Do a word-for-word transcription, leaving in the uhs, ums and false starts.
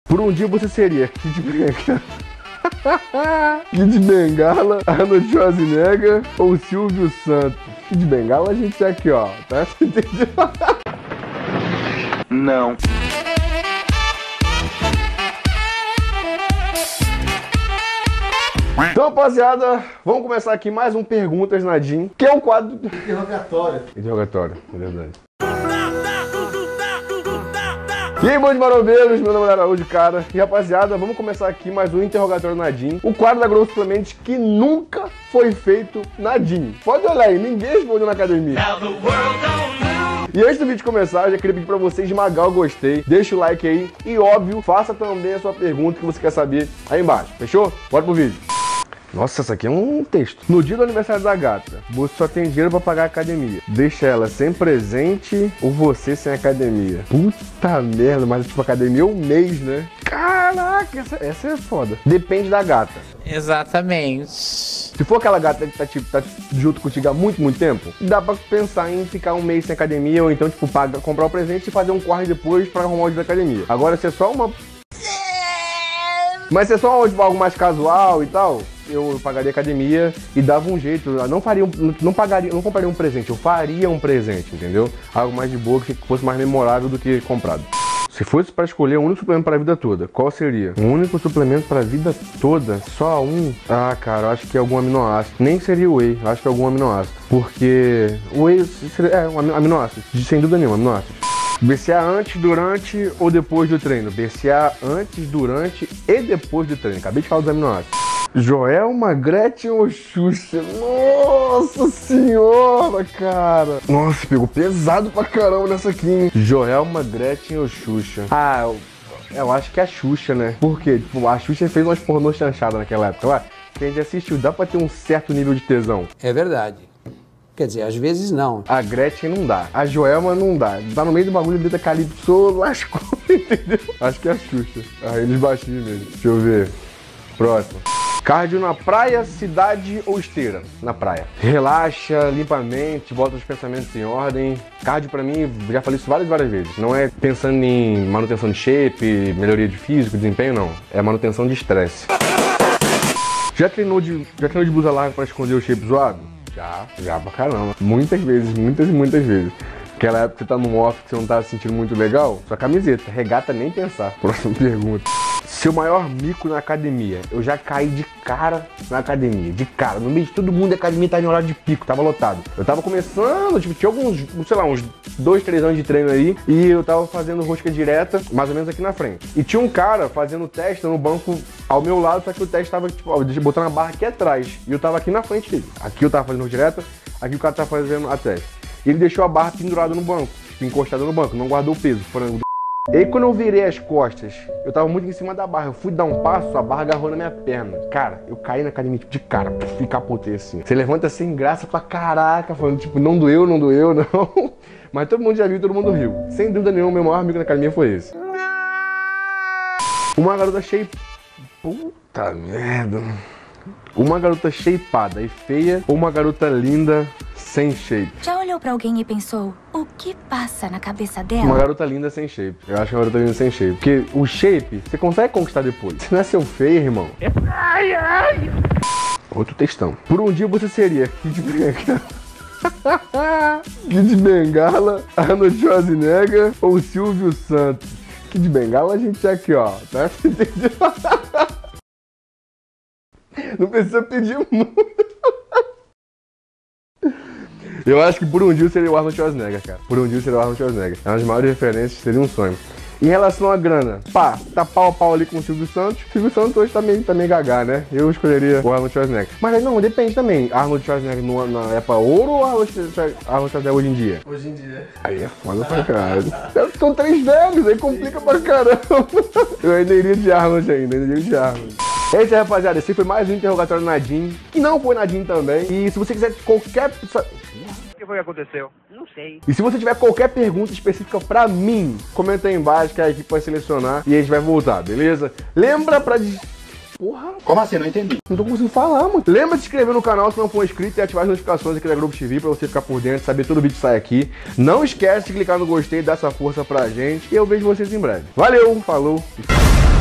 Por um dia você seria Kid Bengala, Kid Bengala, Arnold Schwarzenegger ou Silvio Santos? Kid Bengala a gente tá aqui, ó. Tá? Não. Então, rapaziada, vamos começar aqui mais um Perguntas Nadim, que é um quadro... Interrogatório. Interrogatório, é verdade. E aí, bom de marombeiros, meu nome é Araújo, cara. E rapaziada, vamos começar aqui mais um Interrogatório Nadim, o quadro da Globo Suplementos que nunca foi feito Nadim. Pode olhar aí, ninguém respondeu na academia. E antes do vídeo começar, eu já queria pedir pra você esmagar o gostei, deixa o like aí e, óbvio, faça também a sua pergunta que você quer saber aí embaixo, fechou? Bora pro vídeo. Nossa, isso aqui é um texto. No dia do aniversário da gata, você só tem dinheiro pra pagar a academia. Deixa ela sem presente ou você sem academia? Puta merda, mas tipo, academia é um mês, né? Caraca, essa, essa é foda. Depende da gata. Exatamente. Se for aquela gata que tá, tipo, tá junto contigo há muito, muito tempo, dá pra pensar em ficar um mês sem academia ou então, tipo, pagar, comprar o presente e fazer um corre depois pra arrumar o dia da academia. Agora, se é só uma... Mas se é só tipo, algo mais casual e tal, eu pagaria academia e dava um jeito. Eu não faria, um, não pagaria, não compraria um presente, eu faria um presente, entendeu? Algo mais de boa, que fosse mais memorável do que comprado. Se fosse para escolher um único suplemento para a vida toda, qual seria? Um único suplemento para a vida toda? Só um? Ah, cara, eu acho que é algum aminoácido. Nem seria o whey, eu acho que é algum aminoácido. Porque o whey seria, é um aminoácido, sem dúvida nenhuma, aminoácido. B C A antes, durante ou depois do treino? B C A antes, durante e depois do treino. Acabei de falar dos aminoácidos. Joelma, Gretchen ou Xuxa? Nossa senhora, cara. Nossa, pegou pesado pra caramba nessa aqui, hein? Joelma, Gretchen ou Xuxa? Ah, eu, eu acho que é a Xuxa, né? Porque, tipo, a Xuxa fez umas pornô chanchadas naquela época. Lá, que a gente assistiu, dá pra ter um certo nível de tesão. É verdade. Quer dizer, às vezes não. A Gretchen não dá. A Joelma não dá. Tá no meio do bagulho dentro da Calypso, lascou, entendeu? Acho que é a Xuxa. Ah, eles baixinhos mesmo. Deixa eu ver. Próximo. Cardio na praia, cidade ou esteira? Na praia. Relaxa, limpa a mente, bota os pensamentos em ordem. Cardio pra mim, já falei isso várias várias vezes. Não é pensando em manutenção de shape, melhoria de físico, desempenho, não. É manutenção de estresse. Já treinou de, já treinou de blusa larga pra esconder o shape zoado? Já, já pra caramba. Muitas vezes, muitas e muitas vezes. Aquela época que você tá num off que você não tá se sentindo muito legal, sua camiseta, regata nem pensar. Próxima pergunta. Seu maior mico na academia? Eu já caí de cara na academia, de cara. No meio de todo mundo, a academia tava em horário de pico, tava lotado. Eu tava começando, tipo, tinha alguns, sei lá, uns dois, três anos de treino aí, e eu tava fazendo rosca direta, mais ou menos aqui na frente. E tinha um cara fazendo teste no banco ao meu lado, só que o teste tava, tipo, ó, botando a barra aqui atrás. E eu tava aqui na frente dele. Aqui eu tava fazendo rosca direta, aqui o cara tava fazendo a teste. E ele deixou a barra pendurada no banco, tipo, encostada no banco, não guardou o peso, frango. E aí quando eu virei as costas, eu tava muito em cima da barra, eu fui dar um passo, a barra agarrou na minha perna. Cara, eu caí na academia tipo, de cara, e capotei assim. Você levanta sem graça pra caraca, falando tipo, não doeu, não doeu, não. Mas todo mundo já viu, todo mundo riu. Sem dúvida nenhuma, meu maior amigo na academia foi esse. Uma garota shape... Puta merda. Uma garota shapeada e feia ou uma garota linda sem shape? Já olhou pra alguém e pensou, o que passa na cabeça dela? Uma garota linda sem shape. Eu acho que uma garota linda sem shape. Porque o shape, você consegue conquistar depois. Você nasceu feio, irmão. Ai, ai. Outro textão. Por um dia você seria Kid Bengala, Kid Bengala, Arnold Schwarzenegger ou Silvio Santos? Kid Bengala a gente é aqui, ó. Tá? Entendeu? Não precisa pedir muito. Eu acho que por um dia seria o Arnold Schwarzenegger, cara. Por um dia seria o Arnold Schwarzenegger. É uma das maiores referências, seria um sonho. Em relação à grana, pá, tá pau a pau ali com o Silvio Santos. O Silvio Santos hoje tá meio, tá meio gagá, né? Eu escolheria o Arnold Schwarzenegger. Mas aí não, depende também. Arnold Schwarzenegger no, na época ouro ou Arnold Schwarzenegger hoje em dia? Hoje em dia. Aí é foda pra caralho. São três velhos, aí complica pra caramba. Eu ainda iria de Arnold ainda, ainda iria de Arnold. É isso aí, rapaziada. Esse foi mais um Interrogatório Nadim, que não foi Nadim também. E se você quiser qualquer... O que foi que aconteceu? Não sei. E se você tiver qualquer pergunta específica pra mim, comenta aí embaixo que a equipe vai selecionar e a gente vai voltar, beleza? Lembra pra... Porra. Como assim? Não entendi. Não tô conseguindo falar, mano. Lembra de se inscrever no canal se não for inscrito e ativar as notificações aqui da Globo T V pra você ficar por dentro, saber todo vídeo que sai aqui. Não esquece de clicar no gostei e dar essa força pra gente. E eu vejo vocês em breve. Valeu, falou e fui.